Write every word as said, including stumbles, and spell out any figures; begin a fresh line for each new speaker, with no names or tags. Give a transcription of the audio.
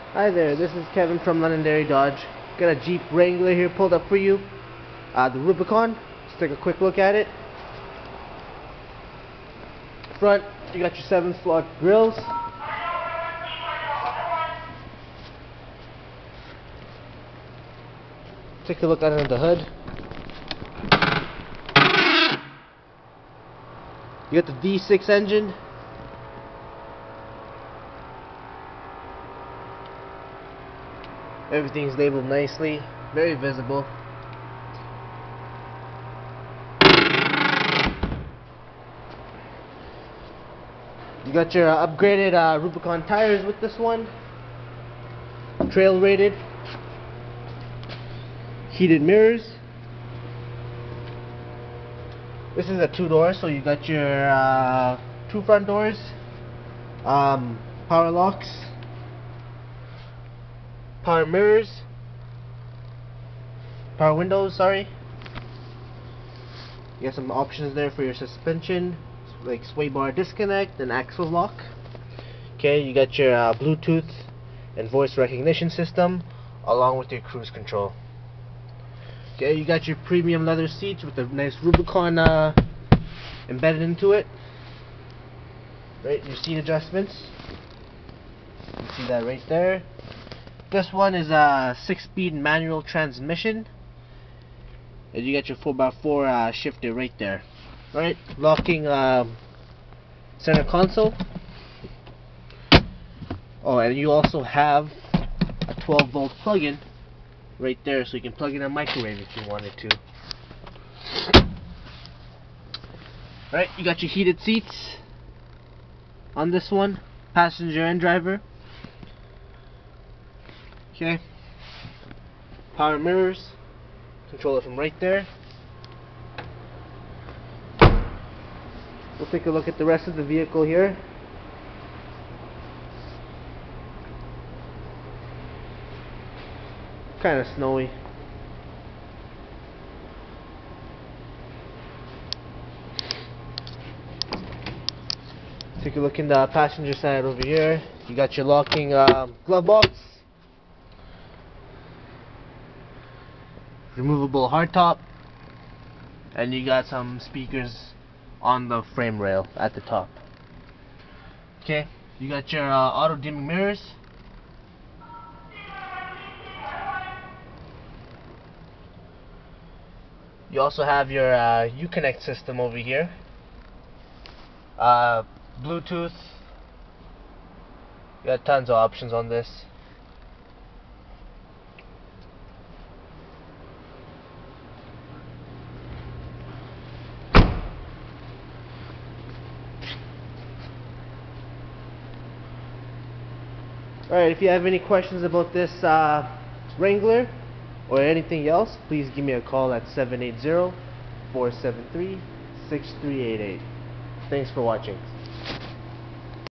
Hi there, this is Kevin from Londonderry Dodge. Got a Jeep Wrangler here pulled up for you. Uh, the Rubicon. Let's take a quick look at it. Front, you got your seven slot grills. Take a look under the hood. You got the V six engine. Everything's labeled nicely, very visible. You got your uh, upgraded uh, Rubicon tires with this one. Trail rated. Heated mirrors. This is a two-door, so you got your uh, two front doors, um, power locks, power mirrors, power windows, sorry. You got some options there for your suspension, like sway bar disconnect and axle lock. Okay, you got your uh, Bluetooth and voice recognition system along with your cruise control. Okay, you got your premium leather seats with a nice Rubicon uh, embedded into it. Right, your seat adjustments. You see that right there. This one is a six-speed manual transmission, and you got your four by four uh, shifter right there. Right, locking uh, center console. Oh, and you also have a twelve volt plug-in right there, so you can plug in a microwave if you wanted to. Alright, you got your heated seats on this one, passenger and driver. Okay. Power mirrors, control it from right there. We'll take a look at the rest of the vehicle here. Kind of snowy. Take a look in the passenger side over here. You got your locking um, glove box, removable hardtop, and you got some speakers on the frame rail at the top. Okay, you got your uh, auto dimming mirrors. You also have your uh, Uconnect system over here, uh, Bluetooth. You got tons of options on this. Alright, if you have any questions about this uh, Wrangler or anything else, please give me a call at seven eight zero, four seven three, six three eight eight. Thanks for watching.